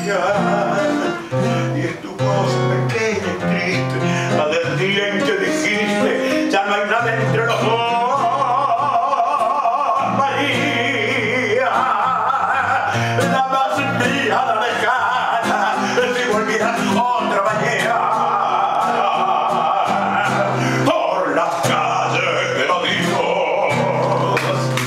marchar. Y es tu voz pequeña y triste, al del día en que dijiste, ya no hay nada entre los dos, María, la más mía, la lejana, si volvieras otra mañana por las calles de los hijos.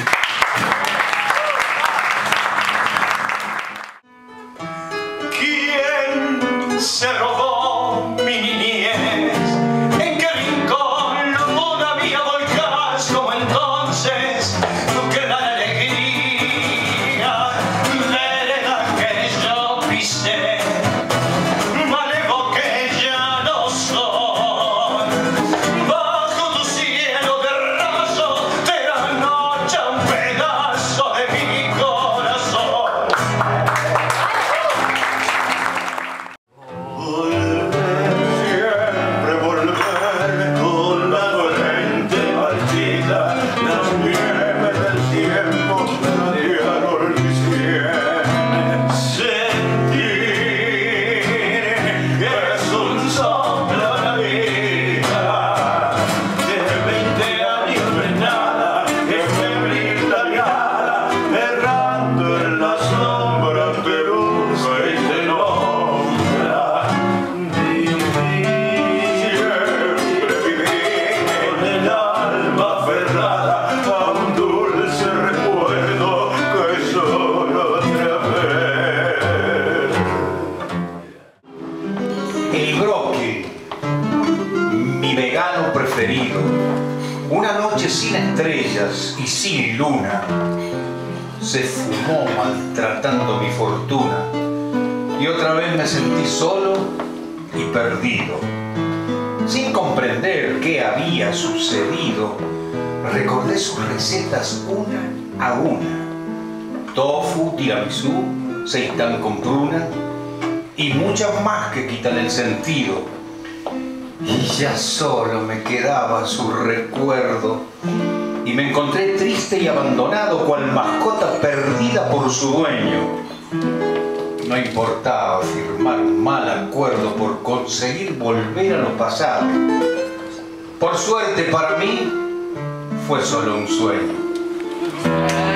¿Quién se robó mi niñez? ¿En qué rincón todavía volcás como entonces tu gran alegría? Vereda que yo pisé, malevo que ya no soy. Bajo tu cielo de raso de la noche un pedazo de mi corazón. Volver, siempre volver con la frente marchita, las nieves del tiempo radiaron mis sienes. Sentir que es un soplo la vida, de 20 años de nada, que febril la mirada, errando en las sombras de luz y de sombra. Siempre viví con el alma aferrada a un dulce recuerdo que solo otra vez. El broque, mi vegano preferido, una noche sin estrellas y sin luna, se fumó maltratando mi fortuna y otra vez me sentí solo y perdido. Sin comprender qué había sucedido, recordé sus recetas una a una. Tofu, tiramisú, seitán con pruna y muchas más que quitan el sentido. Y ya solo me quedaba su recuerdo y me encontré triste y abandonado cual mascota perdida por su dueño. No importaba firmar un mal acuerdo por conseguir volver a lo pasado. Por suerte para mí fue solo un sueño.